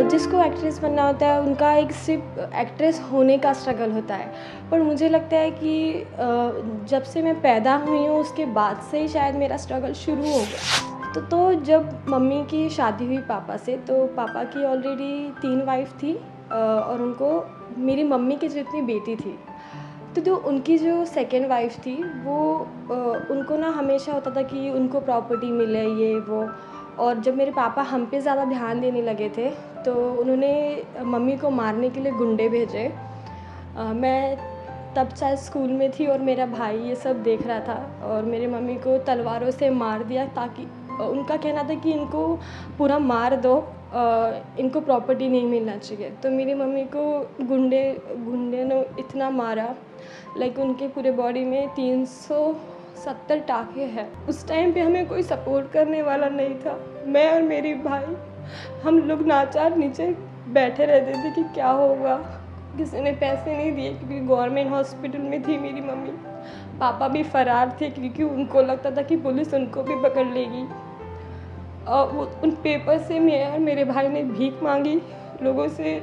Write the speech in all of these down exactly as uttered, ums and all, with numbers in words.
जिसको एक्ट्रेस बनना होता है उनका एक सिर्फ एक्ट्रेस होने का स्ट्रगल होता है, पर मुझे लगता है कि जब से मैं पैदा हुई हूँ उसके बाद से ही शायद मेरा स्ट्रगल शुरू हो गया। तो तो जब मम्मी की शादी हुई पापा से, तो पापा की ऑलरेडी तीन वाइफ थी और उनको मेरी मम्मी की जितनी बेटी थी, तो जो उनकी जो सेकेंड वाइफ थी वो उनको ना हमेशा होता था कि उनको प्रॉपर्टी मिले ये वो। और जब मेरे पापा हम पे ज़्यादा ध्यान देने लगे थे तो उन्होंने मम्मी को मारने के लिए गुंडे भेजे। आ, मैं तब शायद स्कूल में थी और मेरा भाई ये सब देख रहा था और मेरे मम्मी को तलवारों से मार दिया, ताकि उनका कहना था कि इनको पूरा मार दो, आ, इनको प्रॉपर्टी नहीं मिलना चाहिए। तो मेरी मम्मी को गुंडे गुंडे ने इतना मारा, लाइक उनके पूरे बॉडी में तीन सौ सत्तर टाँके हैं। उस टाइम पे हमें कोई सपोर्ट करने वाला नहीं था। मैं और मेरी भाई हम लोग नाचार नीचे बैठे रहते थे कि क्या होगा। किसी ने पैसे नहीं दिए क्योंकि गवर्नमेंट हॉस्पिटल में थी मेरी मम्मी। पापा भी फरार थे क्योंकि उनको लगता था कि पुलिस उनको भी पकड़ लेगी। और वो उन पेपर से मैं और मेरे भाई ने भीख मांगी, लोगों से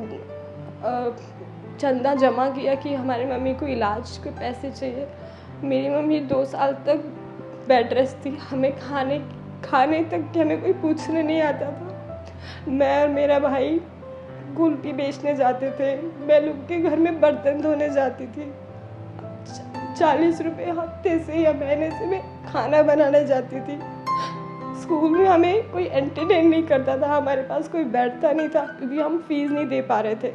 चंदा जमा किया कि हमारी मम्मी को इलाज के पैसे चाहिए। मेरी मम्मी दो साल तक बेड रेस्ट थी। हमें खाने खाने तक के हमें कोई पूछने नहीं आता था। मैं और मेरा भाई कुल्फी बेचने जाते थे, मैं लोग के घर में बर्तन धोने जाती थी। चालीस रुपये हफ्ते से या महीने से मैं खाना बनाने जाती थी। स्कूल में हमें कोई एंटरटेन नहीं करता था, हमारे पास कोई बैठता नहीं था क्योंकि हम फीस नहीं दे पा रहे थे।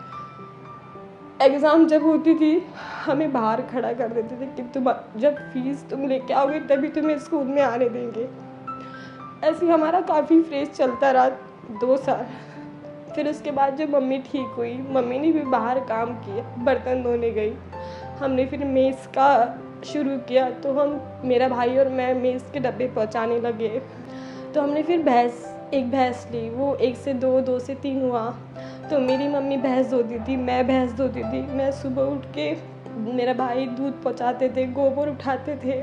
एग्ज़ाम जब होती थी हमें बाहर खड़ा कर देते थे कि तुम जब फीस तुम लेके आओगे तभी तुम्हें स्कूल में आने देंगे। ऐसे हमारा काफ़ी फेज चलता रहा दो साल। फिर उसके बाद जब मम्मी ठीक हुई, मम्मी ने भी बाहर काम किया, बर्तन धोने गई। हमने फिर मेस का शुरू किया, तो हम मेरा भाई और मैं मेस के डब्बे पहुंचाने लगे। तो हमने फिर भैंस एक भैंस ली, वो एक से दो दो से तीन हुआ। तो मेरी मम्मी भैंस धोती थी, मैं भैंस धोती थी। मैं सुबह उठ के मेरा भाई दूध पहुंचाते थे, गोबर उठाते थे,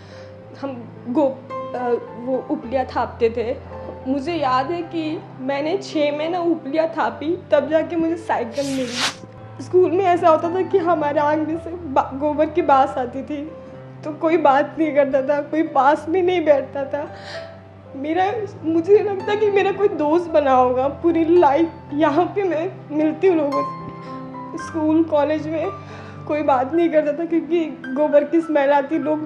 हम गो वो उपलियाँ थापते थे। मुझे याद है कि मैंने छः महीना उपलियाँ थापी, तब जाके मुझे साइकिल मिली। स्कूल में ऐसा होता था कि हमारे आंगन से गोबर की बास आती थी, तो कोई बात नहीं करता था, कोई पास भी नहीं बैठता था। मेरा मुझे लगता कि मेरा कोई दोस्त बना होगा पूरी लाइफ। यहाँ पे मैं मिलती हूँ लोगों से, स्कूल कॉलेज में कोई बात नहीं करता था क्योंकि गोबर की स्मेल आती, लोग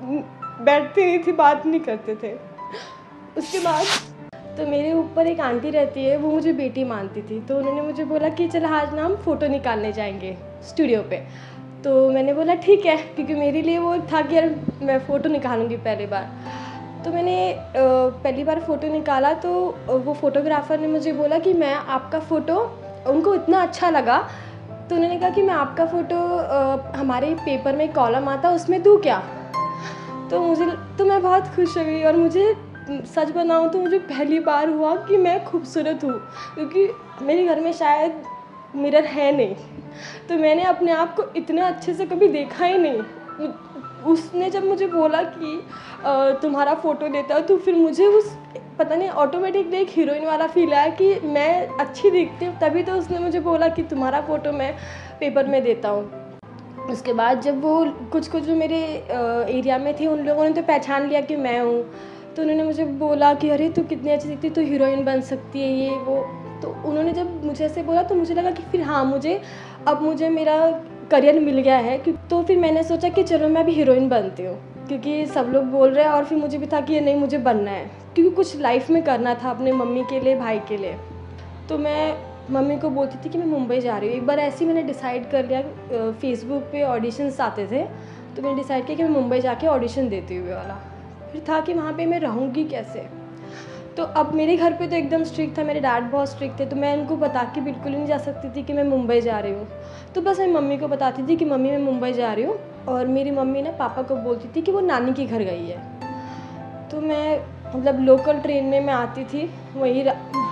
बैठते नहीं थे, बात नहीं करते थे। उसके बाद तो मेरे ऊपर एक आंटी रहती है, वो मुझे बेटी मानती थी। तो उन्होंने मुझे बोला कि चल आज ना हम फ़ोटो निकालने जाएंगे स्टूडियो पे। तो मैंने बोला ठीक है, क्योंकि मेरे लिए वो था कि यार मैं फ़ोटो निकालूंगी पहली बार। तो मैंने पहली बार फ़ोटो निकाला तो वो फ़ोटोग्राफ़र ने मुझे बोला कि मैं आपका फ़ोटो, उनको इतना अच्छा लगा तो उन्होंने कहा कि मैं आपका फ़ोटो हमारे पेपर में कॉलम आता उसमें दूँ क्या। तो मुझे तो मैं बहुत खुश हो गई। और मुझे सच बताऊँ तो मुझे पहली बार हुआ कि मैं खूबसूरत हूँ, क्योंकि मेरे घर में शायद मिरर है नहीं। तो मैंने अपने आप को इतना अच्छे से कभी देखा ही नहीं। उसने जब मुझे बोला कि तुम्हारा फ़ोटो देता हूँ, तो फिर मुझे उस पता नहीं ऑटोमेटिकली एक हीरोइन वाला फील आया कि मैं अच्छी दिखती हूँ। तभी तो उसने मुझे बोला कि तुम्हारा फ़ोटो मैं पेपर में देता हूँ। उसके बाद जब वो कुछ कुछ जो मेरे एरिया में थे उन लोगों ने तो पहचान लिया कि मैं हूँ। तो उन्होंने मुझे बोला कि अरे तू कितनी अच्छी दिखती, तू हीरोइन बन सकती है ये वो। तो उन्होंने जब मुझे ऐसे बोला तो मुझे लगा कि फिर हाँ, मुझे अब मुझे मेरा करियर मिल गया है। तो फिर मैंने सोचा कि चलो मैं भी हीरोइन बनती हूँ, क्योंकि सब लोग बोल रहे हैं। और फिर मुझे भी था कि ये नहीं, मुझे बनना है, क्योंकि कुछ लाइफ में करना था अपने मम्मी के लिए, भाई के लिए। तो मैं मम्मी को बोलती थी कि मैं मुंबई जा रही हूँ। एक बार ऐसे ही मैंने डिसाइड कर लिया, फेसबुक पे ऑडिशंस आते थे, तो मैंने डिसाइड किया कि मैं मुंबई जाके ऑडिशन देती हुई वाला। फिर था कि वहाँ पे मैं रहूँगी कैसे। तो अब मेरे घर पे तो एकदम स्ट्रिक्ट था, मेरे डैड बहुत स्ट्रिक्ट थे, तो मैं उनको बता के बिल्कुल ही नहीं जा सकती थी कि मैं मुंबई जा रही हूँ। तो बस मैं मम्मी को बताती थी कि मम्मी मैं मुंबई जा रही हूँ, और मेरी मम्मी ना पापा को बोलती थी कि वो नानी के घर गई है। तो मैं मतलब लोकल ट्रेन में मैं आती थी, वहीं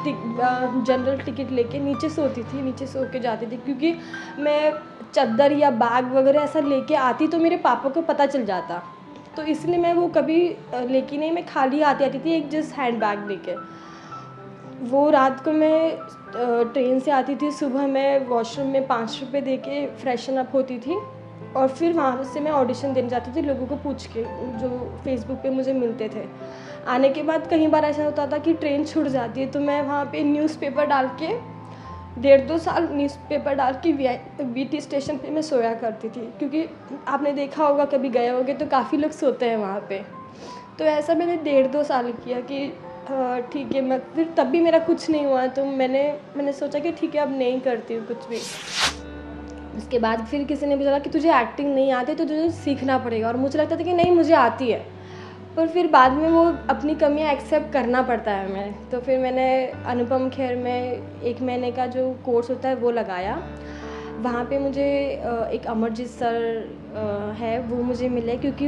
जनरल टिकट लेके नीचे सोती थी, नीचे सो के जाती थी, क्योंकि मैं चादर या बैग वगैरह ऐसा लेके आती तो मेरे पापा को पता चल जाता। तो इसलिए मैं वो कभी लेके नहीं, मैं खाली आती आती थी एक जस्ट हैंड बैग लेके। वो रात को मैं ट्रेन से आती थी, सुबह मैं वॉशरूम में पाँच रुपये दे के फ्रेशन अप होती थी और फिर वहाँ से मैं ऑडिशन देने जाती थी लोगों को पूछ के, जो फेसबुक पे मुझे मिलते थे। आने के बाद कई बार ऐसा होता था कि ट्रेन छूट जाती है, तो मैं वहाँ पे न्यूज़पेपर डाल के डेढ़ दो साल न्यूज़पेपर डाल के वी टी स्टेशन पे मैं सोया करती थी, क्योंकि आपने देखा होगा, कभी गए होगे तो काफ़ी लोग सोते हैं वहाँ पे। तो ऐसा मैंने डेढ़ दो साल किया कि ठीक है, मैं फिर तब भी मेरा कुछ नहीं हुआ, तो मैंने मैंने सोचा कि ठीक है अब नहीं करती हूँ कुछ भी। उसके बाद फिर किसी ने भी बोला कि तुझे एक्टिंग नहीं आती तो तुझे सीखना पड़ेगा, और मुझे लगता था कि नहीं मुझे आती है, पर फिर बाद में वो अपनी कमियां एक्सेप्ट करना पड़ता है हमें। तो फिर मैंने अनुपम खेर में एक महीने का जो कोर्स होता है वो लगाया। वहाँ पे मुझे एक अमरजीत सर है, वो मुझे मिले, क्योंकि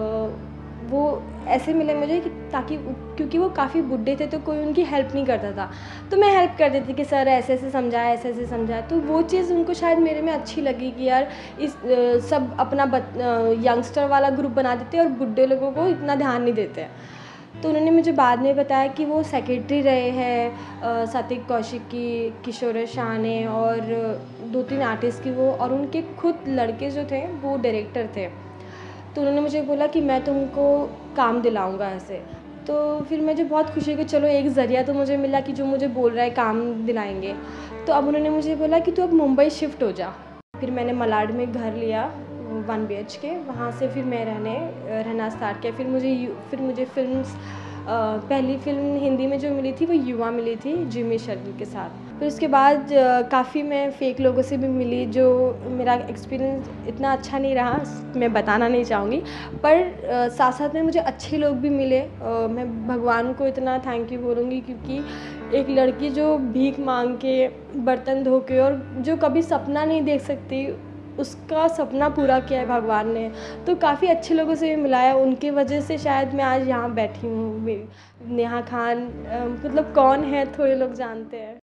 वो ऐसे मिले मुझे कि ताकि क्योंकि वो काफ़ी बुढ़े थे तो कोई उनकी हेल्प नहीं करता था, तो मैं हेल्प कर देती कि सर ऐसे ऐसे समझाया, ऐसे ऐसे समझाया। तो वो चीज़ उनको शायद मेरे में अच्छी लगी कि यार इस सब अपना यंगस्टर वाला ग्रुप बना देते हैं और बुढ़े लोगों को इतना ध्यान नहीं देते हैं। तो उन्होंने मुझे बाद में बताया कि वो सेक्रेटरी रहे हैं सात्विक कौशिक की, किशोर शाह ने, और दो तीन आर्टिस्ट की वो, और उनके खुद लड़के जो थे वो डायरेक्टर थे। तो उन्होंने मुझे बोला कि मैं तुमको काम दिलाऊंगा ऐसे। तो फिर मुझे बहुत खुशी हुई कि चलो एक ज़रिया तो मुझे मिला कि जो मुझे बोल रहा है काम दिलाएंगे। तो अब उन्होंने मुझे बोला कि तू अब मुंबई शिफ्ट हो जा। फिर मैंने मलाड में घर लिया वन बी एच के, वहाँ से फिर मैं रहने रहना स्टार्ट किया। फिर मुझे फिर मुझे फिल्म्स पहली फिल्म हिंदी में जो मिली थी वो युवा मिली थी जिमी शर्गिल के साथ। फिर उसके बाद काफ़ी मैं फ़ेक लोगों से भी मिली, जो मेरा एक्सपीरियंस इतना अच्छा नहीं रहा, मैं बताना नहीं चाहूँगी, पर साथ साथ में मुझे अच्छे लोग भी मिले। मैं भगवान को इतना थैंक यू बोलूँगी, क्योंकि एक लड़की जो भीख मांग के, बर्तन धो के, और जो कभी सपना नहीं देख सकती, उसका सपना पूरा किया है भगवान ने। तो काफ़ी अच्छे लोगों से मिला है, उनकी वजह से शायद मैं आज यहाँ बैठी हूँ। नेहा खान मतलब कौन है, थोड़े लोग जानते हैं।